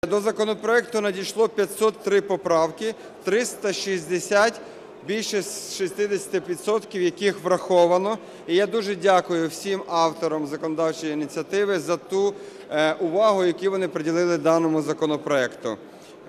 До законопроекту надійшло 503 поправки, 360, більше 60%, яких враховано. І я дуже дякую всім авторам законодавчої ініціативи за ту увагу, яку вони приділили даному законопроекту.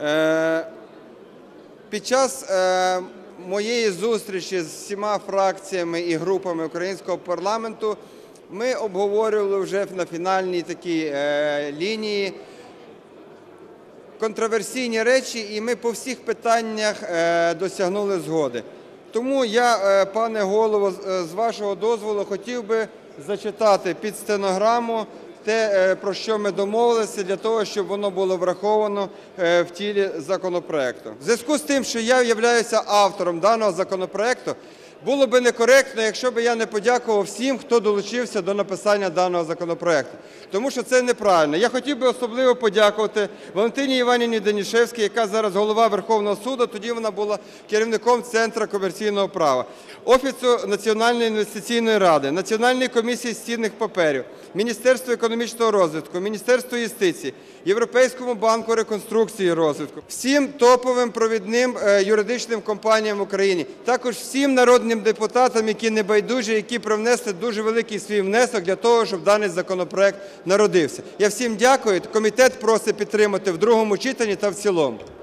Під час моєї зустрічі з всіма фракціями і групами українського парламенту ми обговорювали вже на фінальній такій лінії контроверсійні речі, і ми по всіх питаннях досягнули згоди. Тому я, пане Голово, з вашого дозволу, хотів би зачитати під стенограму те, про що ми домовилися, для того, щоб воно було враховано в тілі законопроекту. В зв'язку з тим, що я являюся автором даного законопроекту, було б некоректно, якщо б я не подякував всім, хто долучився до написання даного законопроекту, тому що це неправильно. Я хотів би особливо подякувати Валентині Іванівні Данішевській, яка зараз голова Верховного Суду, тоді вона була керівником Центру комерційного права, Офісу Національної інвестиційної ради, Національної комісії з цінних паперів, Міністерству економічного розвитку, Міністерству юстиції, Європейському банку реконструкції і розвитку, всім топовим провідним юридичним компаніям в Україні, також всім народним депутатам, які небайдужі, які привнесли дуже великий свій внесок для того, щоб даний законопроект народився. Я всім дякую. Комітет просить підтримати в другому читанні та в цілому.